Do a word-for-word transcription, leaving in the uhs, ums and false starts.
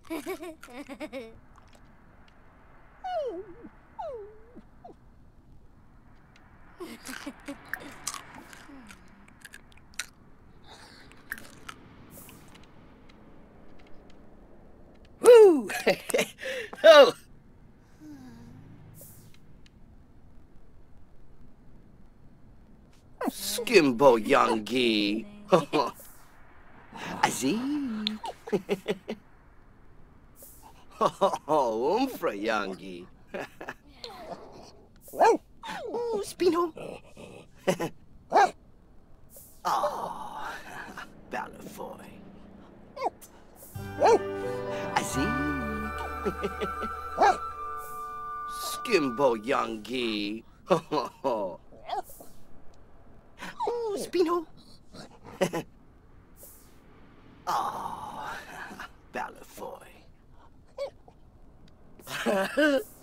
Woo! Oh! Skimbo Youngie. Azik. Oh, Umfra Youngie. Ooh, Spino. Oh, Balafoy. Azik. Skimbo Youngie. Ooh, Spino. Oh, Balafoy.